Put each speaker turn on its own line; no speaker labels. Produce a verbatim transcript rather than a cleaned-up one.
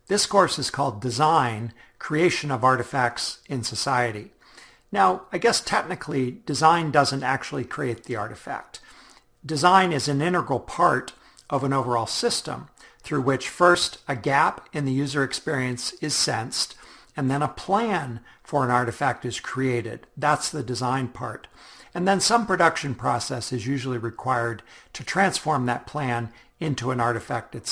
This course is called Design, Creation of Artifacts in Society. Now, I guess technically, design doesn't actually create the artifact. Design is an integral part of an overall system through which first a gap in the user experience is sensed, and then a plan for an artifact is created. That's the design part. And then some production process is usually required to transform that plan into an artifact itself.